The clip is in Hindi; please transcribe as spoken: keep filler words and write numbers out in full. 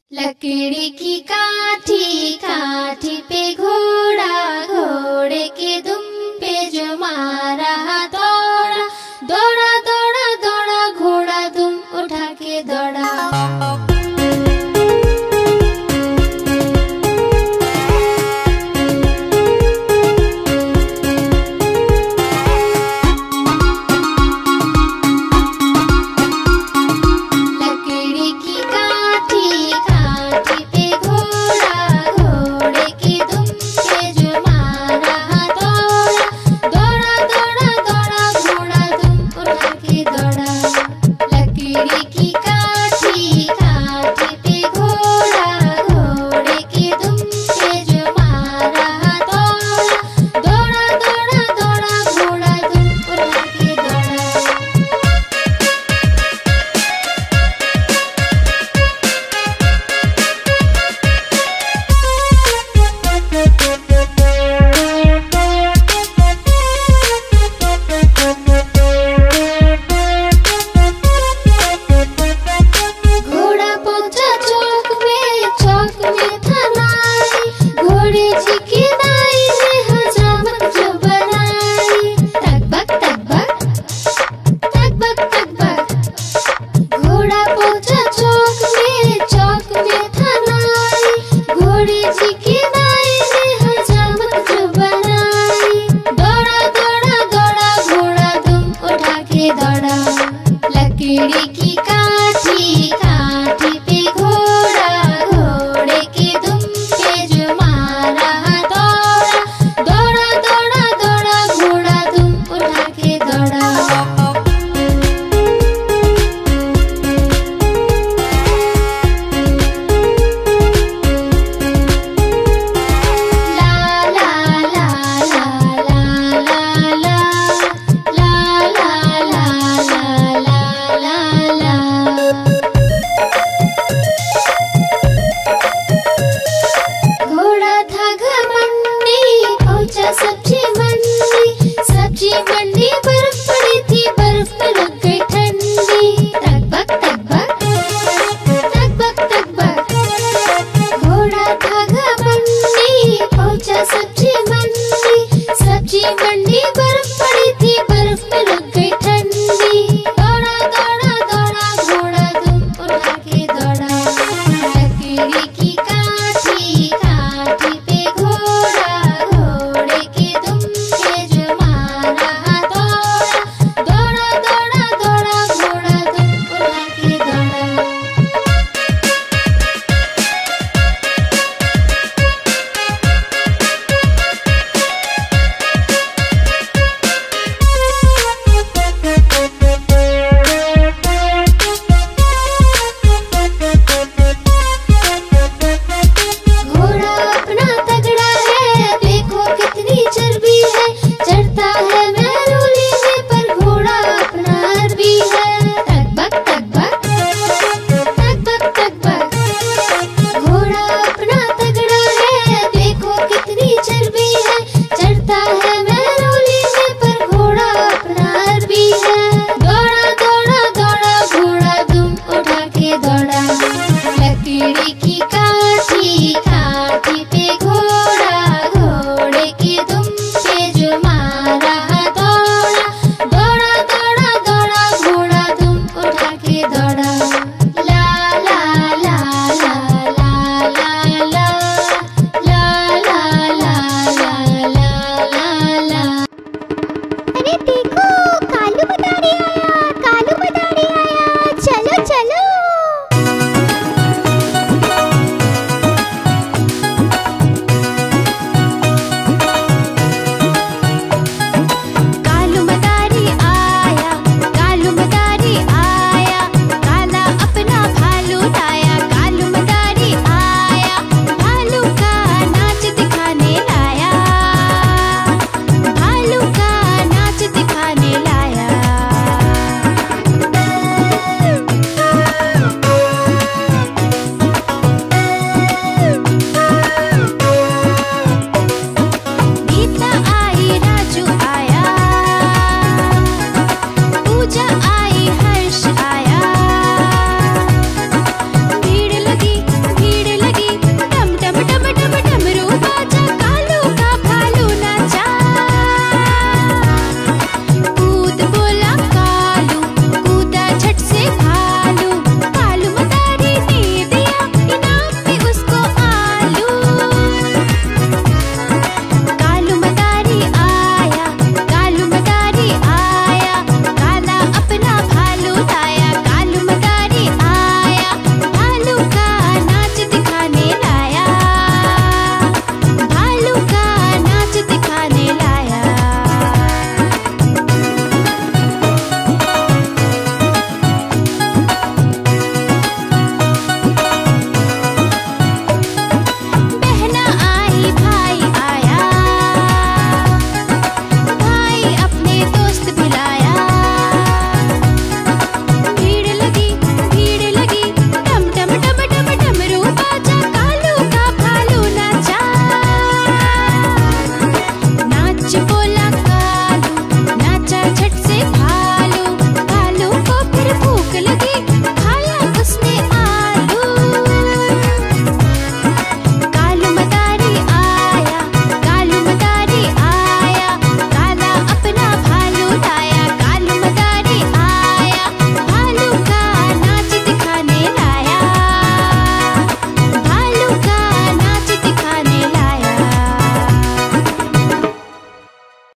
लकड़ी की काठी, काठी पे घोड़ा, घोड़े के दुम पे जो मारा दौड़ा, दौड़ा दौड़ा दौड़ा घोड़ा दुम उठा के दौड़ा। लकड़ी की काठी, काठी पे घोड़ा, घोड़े के दुम पे जो मारा दौड़ा, दौड़ा दौड़ा दौड़ा घोड़ा दुम उठा के दौड़ा। सब्जी मंडी, सब्जी मंडी बर्फ पड़ी थी, बर्फ में लग गई ठंडी। तक बक तक बक तक बक तक बक घोड़ा भागा मंडी, पहुंचा सब्जी मंडी, सब्जी मंडी।